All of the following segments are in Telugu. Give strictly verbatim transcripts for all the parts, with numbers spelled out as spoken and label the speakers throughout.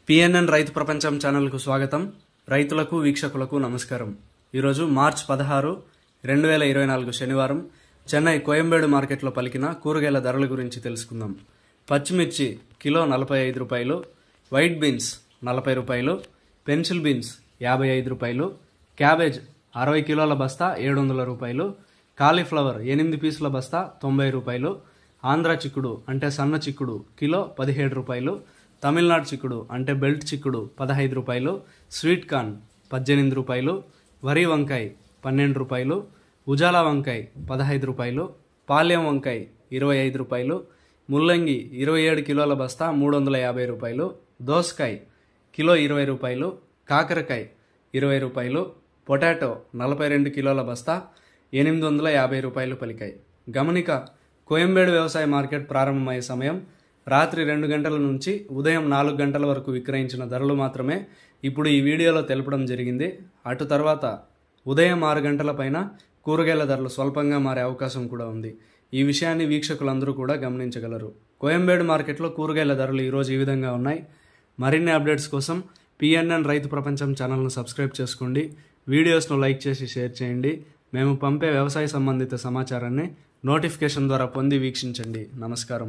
Speaker 1: పిఎన్ఎన్ రైతు ప్రపంచం ఛానల్కు స్వాగతం. రైతులకు వీక్షకులకు నమస్కారం. ఈరోజు మార్చ్ పదహారు రెండు వేల ఇరవై నాలుగు శనివారం చెన్నై కోయంబేడు మార్కెట్లో పలికిన కూరగాయల ధరల గురించి తెలుసుకుందాం. పచ్చిమిర్చి కిలో నలభై ఐదు రూపాయలు, వైట్ బీన్స్ నలభై రూపాయలు, పెన్సిల్ బీన్స్ యాభై ఐదు రూపాయలు, క్యాబేజ్ అరవై కిలోల బస్తా ఏడు వందల రూపాయలు, కాలీఫ్లవర్ ఎనిమిది పీసుల బస్తా తొంభై రూపాయలు, ఆంధ్ర చిక్కుడు అంటే సన్న చిక్కుడు కిలో పదిహేడు రూపాయలు, తమిళనాడు చిక్కుడు అంటే బెల్ట్ చిక్కుడు పదహైదు రూపాయలు, స్వీట్ కార్న్ పద్దెనిమిది రూపాయలు, వరి వంకాయ పన్నెండు రూపాయలు, ఉజాలా వంకాయ పదహైదు రూపాయలు, పాల్యం వంకాయ ఇరవై ఐదు రూపాయలు, ముల్లంగి ఇరవై ఏడు కిలోల బస్తా మూడు వందల యాభై రూపాయలు, దోసకాయ కిలో ఇరవై రూపాయలు, కాకరకాయ ఇరవై రూపాయలు, పొటాటో నలభై రెండు కిలోల బస్తా ఎనిమిది వందల యాభై రూపాయలు పలికాయి. గమనిక, కోయంబేడు వ్యవసాయ మార్కెట్ ప్రారంభమయ్యే సమయం రాత్రి రెండు గంటల నుంచి ఉదయం నాలుగు గంటల వరకు విక్రయించిన ధరలు మాత్రమే ఇప్పుడు ఈ వీడియోలో తెలపడం జరిగింది. అటు తర్వాత ఉదయం ఆరు గంటల పైన కూరగాయల ధరలు స్వల్పంగా మారే అవకాశం కూడా ఉంది. ఈ విషయాన్ని వీక్షకులందరూ కూడా గమనించగలరు. కోయంబేడు మార్కెట్లో కూరగాయల ధరలు ఈరోజు ఈ విధంగా ఉన్నాయి. మరిన్ని అప్డేట్స్ కోసం పిఎన్ఎన్ రైతు ప్రపంచం ఛానల్ను సబ్స్క్రైబ్ చేసుకోండి. వీడియోస్ను లైక్ చేసి షేర్ చేయండి. మేము పంపే వ్యవసాయ సంబంధిత సమాచారాన్ని నోటిఫికేషన్ ద్వారా పొంది వీక్షించండి. నమస్కారం.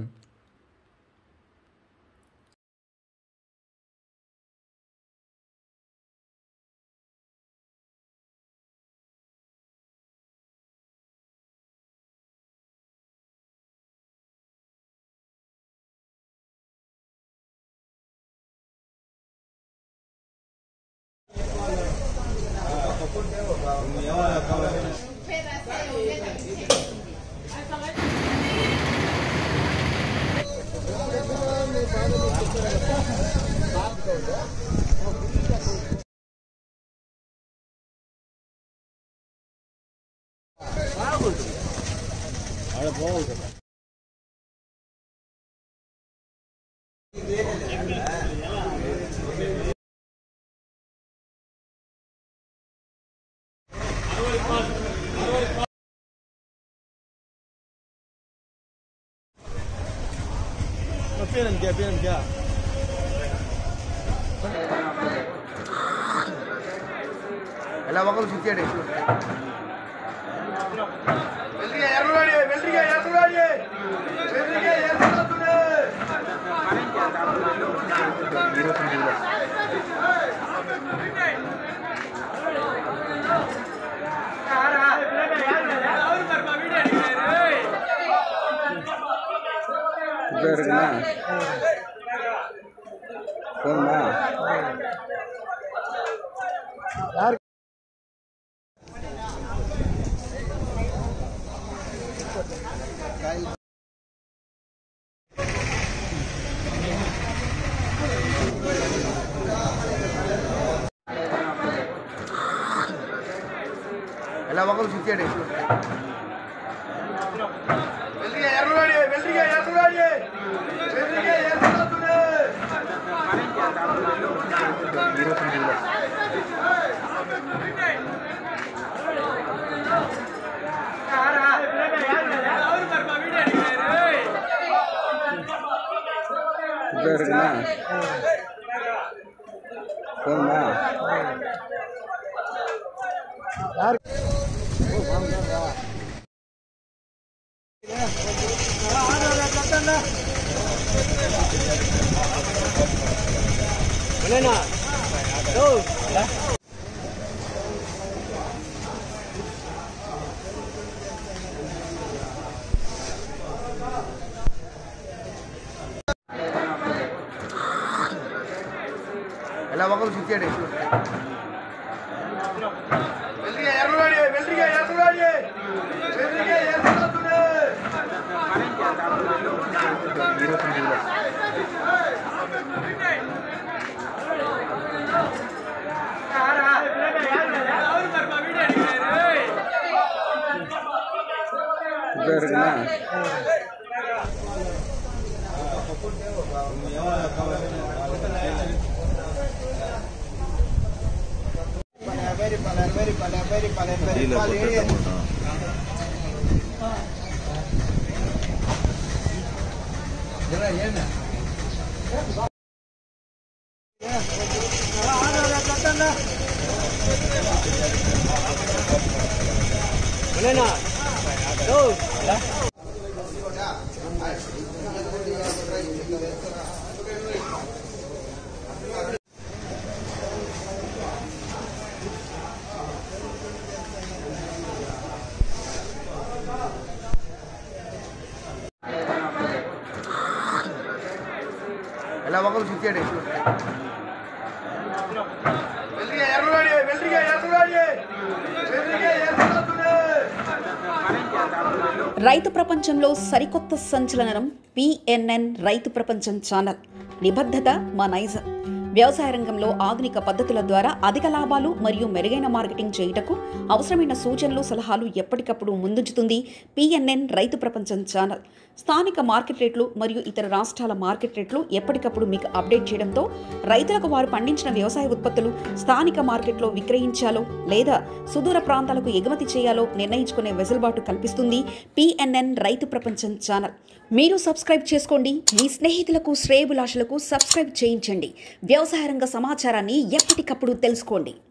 Speaker 2: Piran क्या piran क्या ఎలా వకలు సిచ్చాడే వెల్రిగా ఎర్రవాడి వెల్రిగా ఎర్రవాడి వెల్రిగా ఎర్రవాడునే जरना कौन ना यार ఎలా వకలు సిచ్చాడే వెల్రిగా ఎర్రవాడి వెల్రిగా ఎర్రవాడి వెల్రిగా ఎర్రవాడునే जरना कौन ना यार बोले ना दो ఎలా వకలు సిచ్చాడే వెల్రిగా ఎర్రవాడి వెల్రిగా ఎర్రవాడి వెల్రిగా ఎర్రవాడునే जरना very very very very very very very ఎలా ఒకరు చూచాడు వెల్రిగా ఎర్రవాడి వెల్రిగా ఎర్రవాడి వెల్రిగా ఎర్రవాడి.
Speaker 3: రైతు ప్రపంచంలో సరికొత్త సంచలనం పిఎన్ఎన్ రైతు ప్రపంచం ఛానల్. నిబద్ధత మా నైజం. వ్యవసాయ రంగంలో ఆధునిక పద్ధతుల ద్వారా అధిక లాభాలు మరియు మెరుగైన మార్కెటింగ్ చేయుటకు అవసరమైన సూచనలు సలహాలు ఎప్పటికప్పుడు ముందుంచుతుంది పిఎన్ఎన్ రైతు ప్రపంచం ఛానల్. స్థానిక మార్కెట్ రేట్లు మరియు ఇతర రాష్ట్రాల మార్కెట్ రేట్లు ఎప్పటికప్పుడు మీకు అప్డేట్ చేయడంతో రైతులకు వారు పండించిన వ్యవసాయ ఉత్పత్తులు స్థానిక మార్కెట్లో విక్రయించాలో లేదా సుదూర ప్రాంతాలకు ఎగుమతి చేయాలో నిర్ణయించుకునే వెసులుబాటు కల్పిస్తుంది పిఎన్ఎన్ రైతు ప్రపంచం ఛానల్. మీరు సబ్స్క్రైబ్ చేసుకోండి. మీ స్నేహితులకు శ్రేయభిలాషులకు సబ్స్క్రైబ్ చేయించండి. వ్యవసాయ రంగ సమాచారాన్ని ఎప్పటికప్పుడు తెలుసుకోండి.